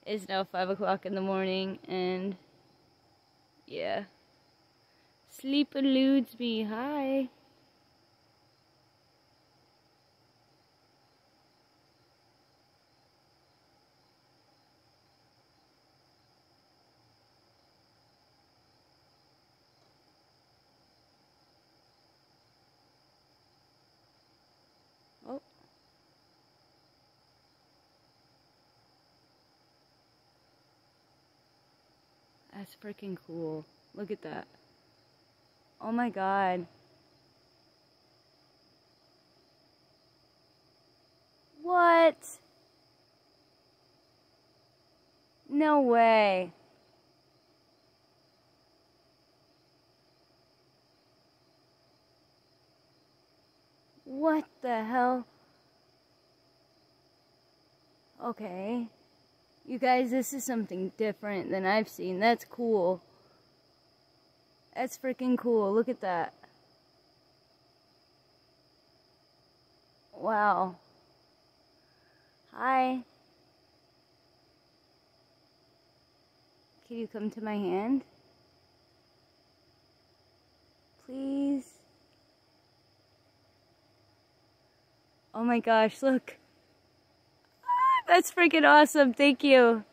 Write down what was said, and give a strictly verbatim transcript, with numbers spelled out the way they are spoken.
It's now five o'clock in the morning, and yeah. Sleep eludes me. Hi. Oh. That's freaking cool. Look at that. Oh my god. What? No way. What the hell? Okay. You guys, this is something different than I've seen. That's cool. That's freaking cool. Look at that. Wow. Hi. Can you come to my hand? Please? Oh my gosh, look. Ah, that's freaking awesome. Thank you.